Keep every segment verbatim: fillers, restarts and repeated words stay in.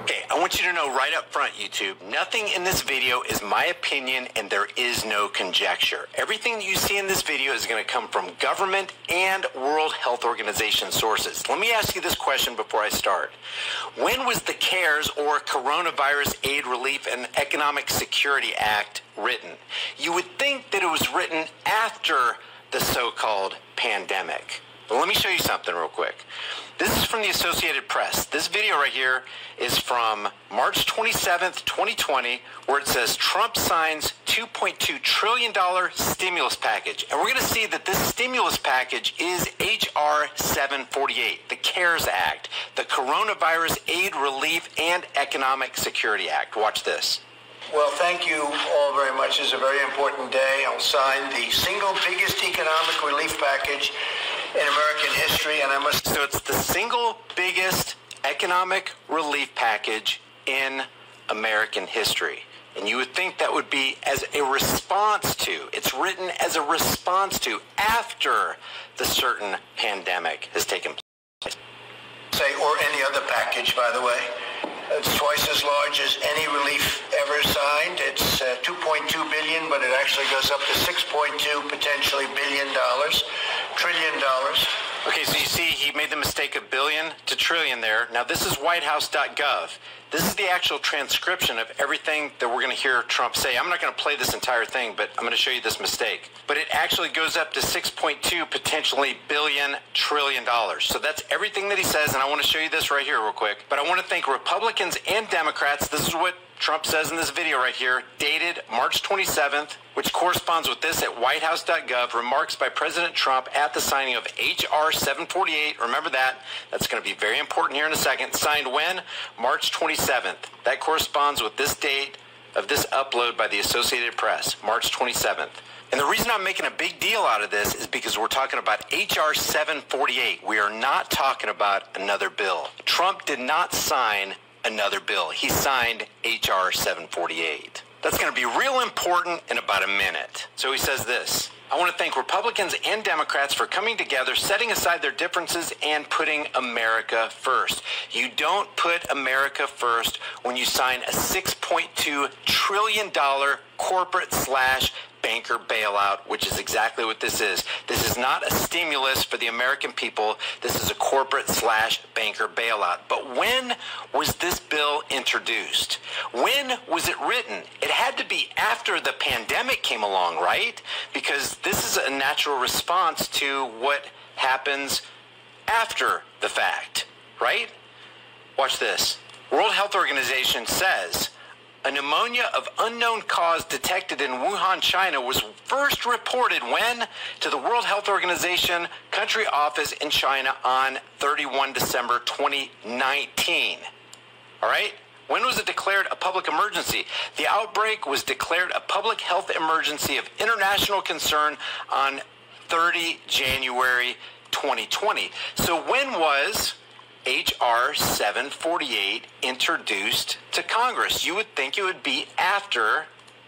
Okay, I want you to know right up front, YouTube, nothing in this video is my opinion and there is no conjecture. Everything that you see in this video is going to come from government and World Health Organization sources. Let me ask you this question before I start. When was the CARES, or Coronavirus Aid, Relief, and Economic Security Act written? You would think that it was written after the so-called pandemic. But let me show you something real quick. This is from the Associated Press. This video right here is from March twenty-seventh, twenty twenty, where it says Trump signs two point two trillion dollars stimulus package. And we're going to see that this stimulus package is H R seven forty-eight, the CARES Act, the Coronavirus Aid, Relief, and Economic Security Act. Watch this. Well, thank you all very much. It's a very important day. I'll sign the single biggest economic relief package in American history, and I must... So it's the single biggest economic relief package in American history. And you would think that would be as a response to, it's written as a response to, after the certain pandemic has taken place. Say, or any other package, by the way. It's twice as large as any relief ever signed. It's uh, two point two billion dollars, but it actually goes up to six point two, potentially billion dollars, trillion dollars. Okay, so you see he made the mistake of billion to trillion there. Now this is white house dot gov. This is the actual transcription of everything that we're going to hear Trump say. I'm not going to play this entire thing, but I'm going to show you this mistake. But it actually goes up to six point two, potentially billion, trillion dollars. So that's everything that he says, and I want to show you this right here real quick. But I want to thank Republicans and Democrats. This is what Trump says in this video right here, dated March twenty-seventh, which corresponds with this at white house dot gov, remarks by President Trump at the signing of H R seven forty-eight. Remember that. That's going to be very important here in a second. Signed when? March twenty-seventh. That corresponds with this date of this upload by the Associated Press, March twenty-seventh. And the reason I'm making a big deal out of this is because we're talking about H R seven forty-eight. We are not talking about another bill. Trump did not sign another bill. He signed H R seven forty-eight. That's going to be real important in about a minute. So he says this: I want to thank Republicans and Democrats for coming together, setting aside their differences, and putting America first. You don't put America first when you sign a six point two trillion dollars corporate slash banker bailout, which is exactly what this is. This is not a stimulus for the American people. This is a corporate slash banker bailout. But when was this bill introduced? When was it written? It had to be after the pandemic came along, right? Because this is a natural response to what happens after the fact, right? Watch this. World Health Organization says a pneumonia of unknown cause detected in Wuhan, China was first reported when? To the World Health Organization country office in China on thirty-first December twenty nineteen. All right? When was it declared a public emergency? The outbreak was declared a public health emergency of international concern on thirtieth January twenty twenty. So when was H R seven forty-eight introduced to Congress? You would think it would be after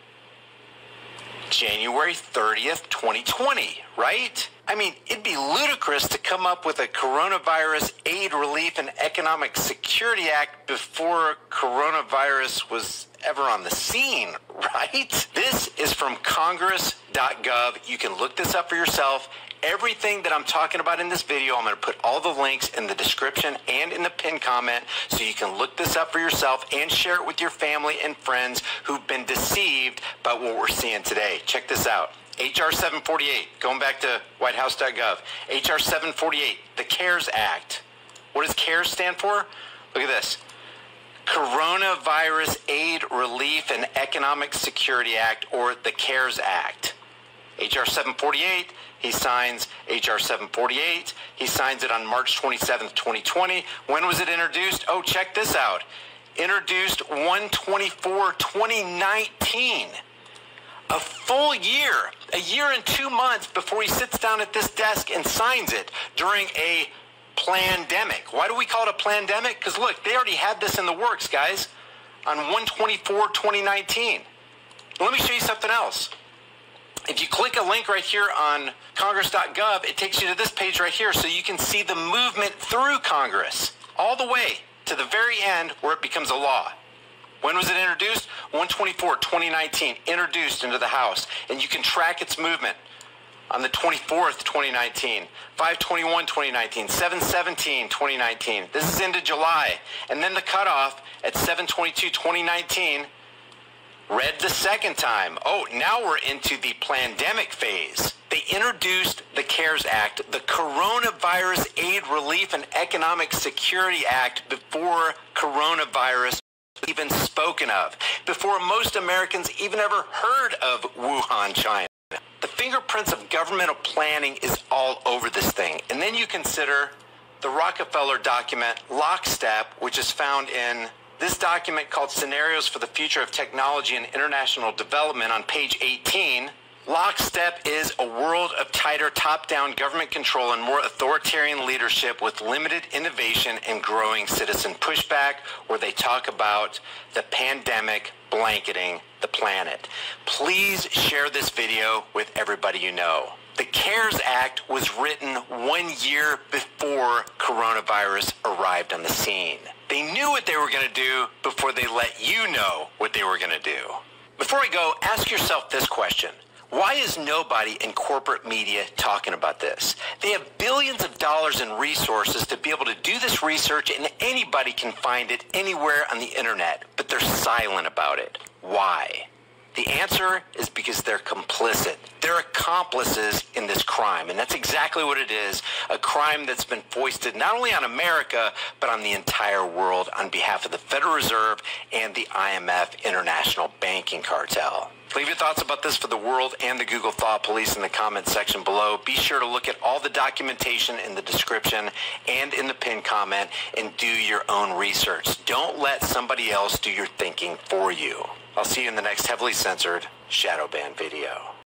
January thirtieth, twenty twenty, right? I mean, it'd be ludicrous to come up with a Coronavirus Aid, Relief, and Economic Security Act before coronavirus was ever on the scene, right? This is from congress dot gov. You can look this up for yourself. Everything that I'm talking about in this video, I'm going to put all the links in the description and in the pinned comment so you can look this up for yourself and share it with your family and friends who've been deceived by what we're seeing today. Check this out. H R seven forty-eight, going back to white house dot gov. H R seven forty-eight, the CARES Act. What does CARES stand for? Look at this. Coronavirus Aid, Relief, and Economic Security Act, or the CARES Act. H R seven forty-eight, he signs H R seven forty-eight. He signs it on March twenty-seventh, twenty twenty. When was it introduced? Oh, check this out. Introduced one twenty-four twenty nineteen. A full year, a year and two months before he sits down at this desk and signs it during a plandemic. Why do we call it a plandemic? Because look, they already had this in the works, guys, on one twenty-four twenty nineteen. Let me show you something else. If you click a link right here on congress dot gov, it takes you to this page right here so you can see the movement through Congress all the way. to the very end where it becomes a law. When was it introduced? one twenty-four twenty nineteen, introduced into the House, and you can track its movement on the twenty-fourth twenty nineteen, five twenty-one twenty nineteen, seven seventeen twenty nineteen. This is into July, and then the cutoff at seven twenty-two twenty nineteen. Read the second time. Oh, now we're into the pandemic phase. They introduced the CARES Act, the Coronavirus Aid, Relief, and Economic Security Act, before coronavirus even spoken of, before most Americans even ever heard of Wuhan, China. The fingerprints of governmental planning is all over this thing. And then you consider the Rockefeller document, Lockstep, which is found in this document called Scenarios for the Future of Technology and International Development on page eighteen. Lockstep is a world of tighter top-down government control and more authoritarian leadership with limited innovation and growing citizen pushback, where they talk about the pandemic blanketing the planet. Please share this video with everybody you know. The CARES Act was written one year before coronavirus arrived on the scene. They knew what they were going to do before they let you know what they were going to do. Before I go, ask yourself this question. Why is nobody in corporate media talking about this? They have billions of dollars in resources to be able to do this research, and anybody can find it anywhere on the internet, but they're silent about it. Why? The answer is because they're complicit. They're accomplices in this crime, and that's exactly what it is, a crime that's been foisted not only on America, but on the entire world on behalf of the Federal Reserve and the I M F International Banking Cartel. Leave your thoughts about this for the world and the Google Thought Police in the comments section below. Be sure to look at all the documentation in the description and in the pinned comment and do your own research. Don't let somebody else do your thinking for you. I'll see you in the next heavily censored shadow ban video.